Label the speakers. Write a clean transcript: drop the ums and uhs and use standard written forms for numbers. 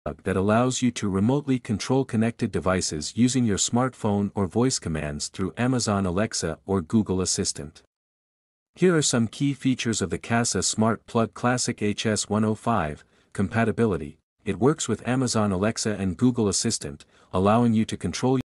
Speaker 1: that allows you to remotely control connected devices using your smartphone or voice commands through Amazon Alexa or Google Assistant. Here are some key features of the Kasa Smart Plug Classic HS105. Compatibility. It works with Amazon Alexa and Google Assistant, allowing you to control